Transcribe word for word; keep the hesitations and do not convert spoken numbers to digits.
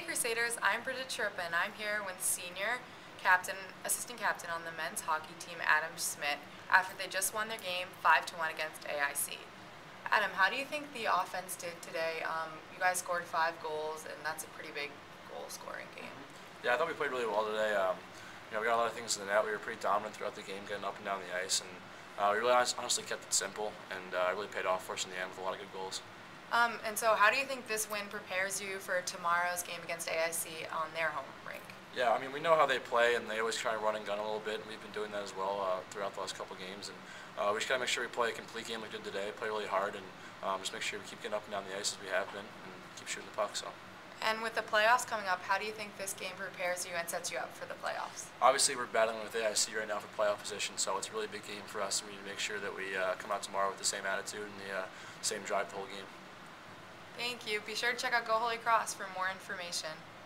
Hey Crusaders, I'm Bridget Chirpin. I'm here with senior captain, assistant captain on the men's hockey team, Adam Schmidt, after they just won their game five to one against A I C. Adam, how do you think the offense did today? Um, you guys scored five goals, and that's a pretty big goal-scoring game. Yeah, I thought we played really well today. Um, you know, we got a lot of things in the net. We were pretty dominant throughout the game, getting up and down the ice, and uh, we really honest, honestly kept it simple, and uh, it really paid off for us in the end with a lot of good goals. Um, and so how do you think this win prepares you for tomorrow's game against A I C on their home rink? Yeah, I mean, we know how they play, and they always try to run and gun a little bit, and we've been doing that as well uh, throughout the last couple of games. And uh, we just got to make sure we play a complete game like we did today, play really hard, and um, just make sure we keep getting up and down the ice as we have been, and keep shooting the puck. So. And with the playoffs coming up, how do you think this game prepares you and sets you up for the playoffs? Obviously, we're battling with A I C right now for playoff position, so it's a really big game for us, and we need to make sure that we uh, come out tomorrow with the same attitude and the uh, same drive the whole game. Thank you. Be sure to check out Go Holy Cross for more information.